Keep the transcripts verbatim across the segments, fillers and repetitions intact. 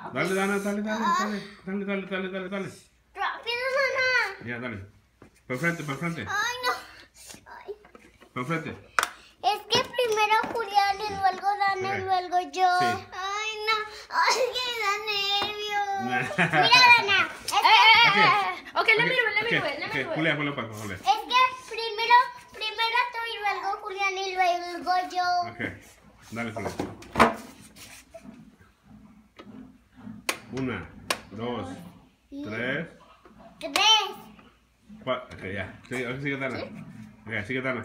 Dale, Dana, dale, dale, dale. Dale, dale, dale, dale, dale. Rápido, Dana. Ya, dale. Para frente, para frente. Ay, no. Ay. Para frente. Es que primero Julián y luego Dana Okay. y luego yo. Sí. Ay, no. Ay, que da nervios. Mira, Dana. Es que, Okay. Okay, let me do it. Let me Okay, do it. Let me okay, do it. Julián, ponlo para Julián. es que primero, primero tú y luego Julián y luego yo. Ok, dale, Julián. Una, dos, tres, Tres. cuatro. Ok, ya. Sigue, ahora sigue Dana. Ok, sigue Dana.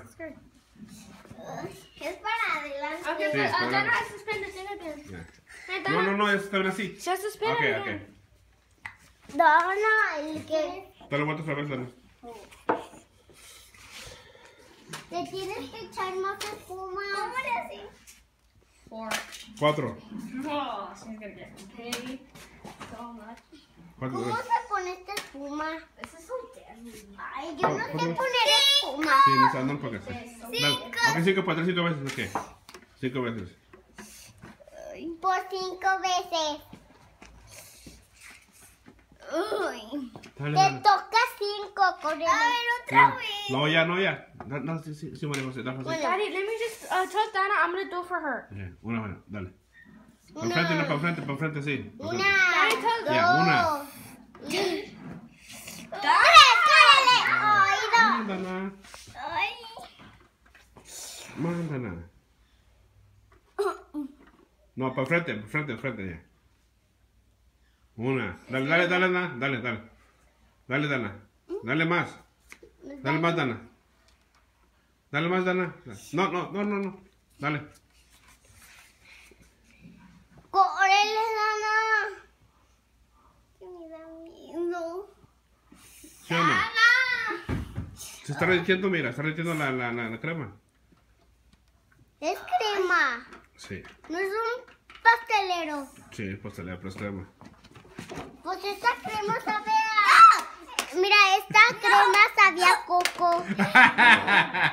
Es para adelante. Okay, Sí, but, está uh, bien. Dana has to spin the thing again. Ya. Hey, No, Dana. no, no, está bien así. She has to spin Ok, it ok. again. Dana, el que Dale vuelta otra vez, Dana. te tienes que echar más espuma. ¿Cómo le así? Four. Cuatro. Oh, she's gonna get paid so much. Cuatro. ¿Cómo se pone esta espuma? This is so deadly. Ay, yo no sé ¿Cómo? poner espuma. Sí, no, no pongas. Dale. Ok, cinco para atrás, cinco veces, ok. Cinco veces. Por cinco veces. Uy. Dale, Te dale. toca cinco, corre. A ver, No, no, ya, no, ya. No, no, sí, sí, sí, María José, dale, José. Daddy, let me just uh, tell Dana I'm gonna do it for her. Ok, una, una, dale. Para Una. frente, no, para frente, para frente, sí. Pa' frente. Una, dos. Ya, una. ¡Tres, córrele! ¡Ay, no! Mándala, ¡Ay! mándala. No, para frente, para frente, para frente, ya. Una. Dale, dale, dale, dale, dale, dale. Dale, Dana. Dale más. Dale más, Dana. Dale más, Dana. No, no, no, no, no. Dale. ¡Córrele, Dana! Que me da miedo. ¿Sí o no? ¡Dana! Se está derritiendo, mira, está derritiendo la, la, la, la crema. Es crema. Sí, No es un pastelero. sí, pues pastelera, pero es crema. Pues esta crema sabe a... Mira, esta crema sabía a coco.